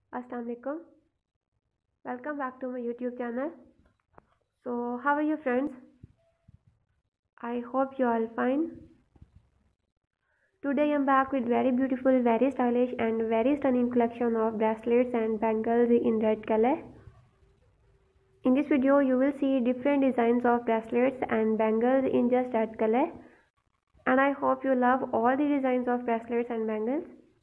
Assalamu alaikum. Welcome back to my YouTube channel. So, how are you, friends? I hope you all fine. Today I'm back with very beautiful, very stylish and very stunning collection of bracelets and bangles in red color. In this video you will see different designs of bracelets and bangles in just red color, and I hope you love all the designs of bracelets and bangles.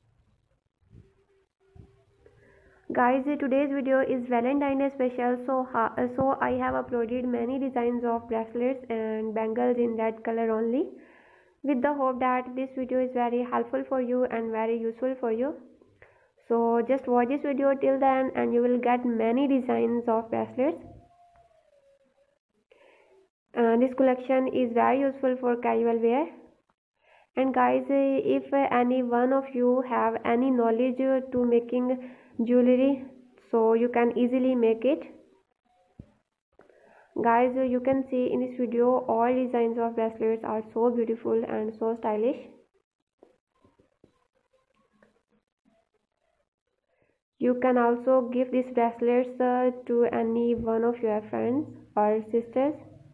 Guys, today's video is Valentine's Day special, so I have uploaded many designs of bracelets and bangles in that color only, with the hope that this video is very helpful for you and very useful for you. So just watch this video till then and you will get many designs of bracelets. This collection is very useful for casual wear. And guys, if any one of you have any knowledge to making jewelry, so you can easily make it. Guys, you can see in this video all designs of bracelets are so beautiful and so stylish. You can also give these bracelets to any one of your friends or sisters.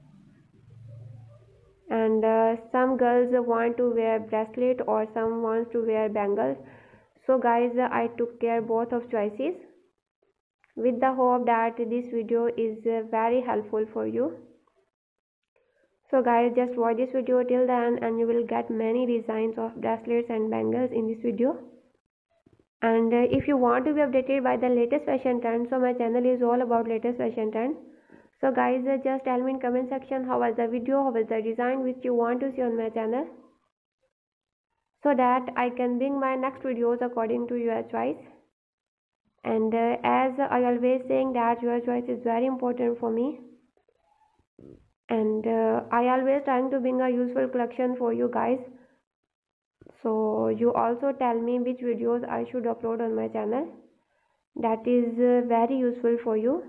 And some girls want to wear bracelet or some wants to wear bangles. So guys, I took care both of choices, with the hope that this video is very helpful for you. So guys, just watch this video till then and you will get many designs of bracelets and bangles in this video. And if you want to be updated by the latest fashion trend, so my channel is all about latest fashion trend. So guys, just tell me in comment section how was the video, how was the design which you want to see on my channel, so that I can bring my next videos according to your choice. And as I always saying that your choice is very important for me, and I always trying to bring a useful collection for you guys. So you also tell me which videos I should upload on my channel. That is very useful for you.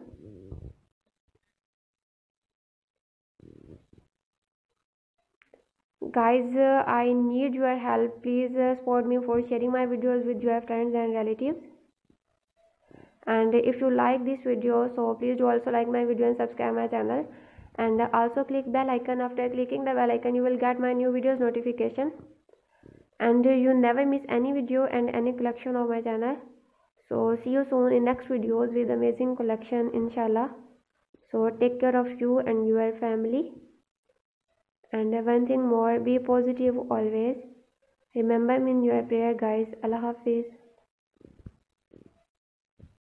Guys, I need your help. Please support me for sharing my videos with your friends and relatives. And if you like this video, so please do also like my video and subscribe my channel, and also click bell icon. After clicking the bell icon you will get my new videos notification, and you never miss any video and any collection of my channel. So see you soon in next videos with amazing collection, inshallah. So take care of you and your family. And one thing more, be positive always. Remember me in your prayer, guys. Allah Hafiz.